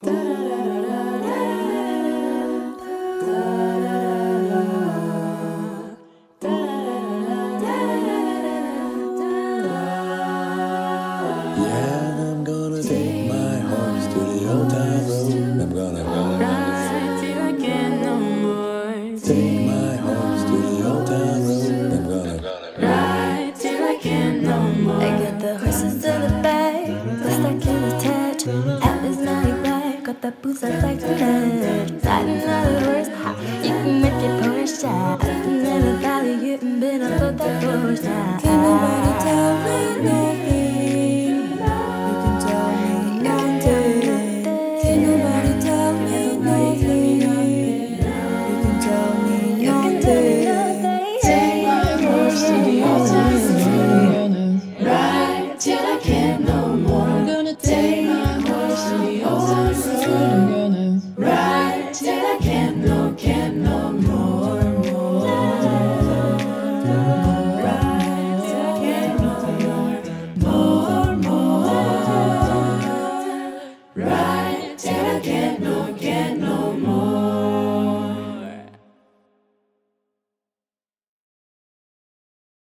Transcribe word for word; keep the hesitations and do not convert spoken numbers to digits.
I'm gonna take my horse to the old town road. I'm gonna ride till I can't no more. Take my horse to the old town road. I'm gonna ride till I can't no more. I got the horses in the back, the stack in the attached. At this night ride, got the boots that like to match. Not in other words, you can make it Porsche. Up in the valley, getting bit up with that Porsche. Can't nobody tell me nothing.